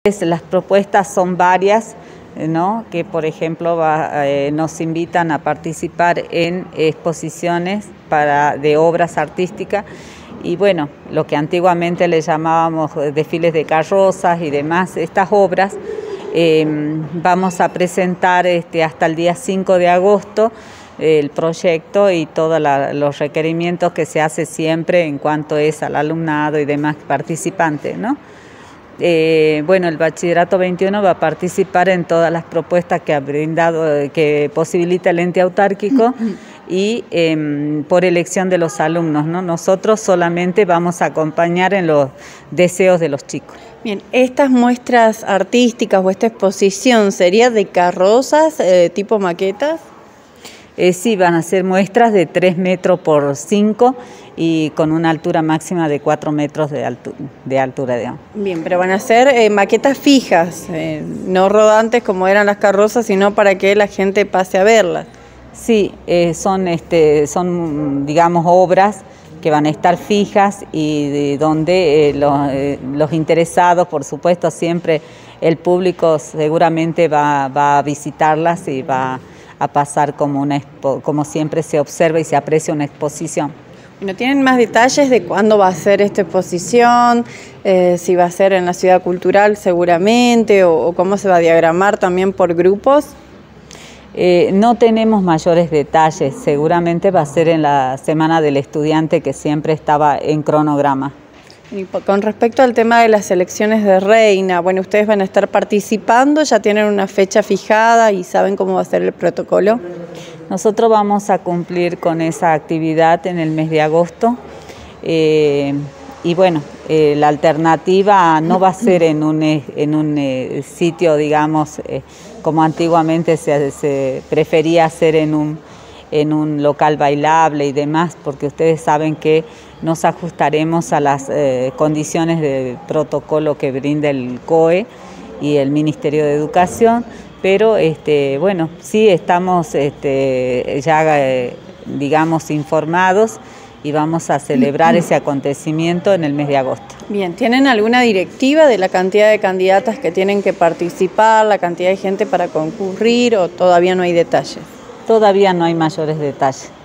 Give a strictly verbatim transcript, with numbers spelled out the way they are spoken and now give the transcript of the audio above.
Las propuestas son varias, ¿no? Que por ejemplo va, eh, nos invitan a participar en exposiciones para, de obras artísticas y bueno, lo que antiguamente le llamábamos desfiles de carrozas y demás, estas obras eh, vamos a presentar este, hasta el día cinco de agosto el proyecto y todos los requerimientos que se hace siempre en cuanto es al alumnado y demás participantes, ¿no? Eh, bueno, el Bachillerato veintiuno va a participar en todas las propuestas que ha brindado, que posibilita el ente autárquico y eh, por elección de los alumnos, ¿no? Nosotros solamente vamos a acompañar en los deseos de los chicos. Bien, estas muestras artísticas o esta exposición, ¿sería de carrozas eh, tipo maquetas? Eh, sí, van a ser muestras de tres metros por cinco y con una altura máxima de cuatro metros de, altu de altura, digamos. Bien, pero van a ser eh, maquetas fijas, eh, no rodantes como eran las carrozas, sino para que la gente pase a verlas. Sí, eh, son, este, son, digamos, obras que van a estar fijas y de donde eh, los, eh, los interesados, por supuesto, siempre el público seguramente va, va a visitarlas y va a pasar como, una expo, como siempre se observa y se aprecia una exposición. Bueno, ¿tienen más detalles de cuándo va a ser esta exposición? Eh, si va a ser en la Ciudad Cultural seguramente o, o cómo se va a diagramar también por grupos. Eh, no tenemos mayores detalles, seguramente va a ser en la Semana del Estudiante que siempre estaba en cronograma. Y con respecto al tema de las elecciones de reina, bueno, ustedes van a estar participando, ya tienen una fecha fijada y saben cómo va a ser el protocolo. Nosotros vamos a cumplir con esa actividad en el mes de agosto eh, y bueno, eh, la alternativa no va a ser en un, en un eh, sitio, digamos, eh, como antiguamente se, se prefería hacer en un, en un local bailable y demás, porque ustedes saben que nos ajustaremos a las eh, condiciones de protocolo que brinda el C O E y el Ministerio de Educación, pero este, bueno, sí estamos este, ya, eh, digamos, informados y vamos a celebrar ese acontecimiento en el mes de agosto. Bien, ¿tienen alguna directiva de la cantidad de candidatas que tienen que participar, la cantidad de gente para concurrir o todavía no hay detalles? Todavía no hay mayores detalles.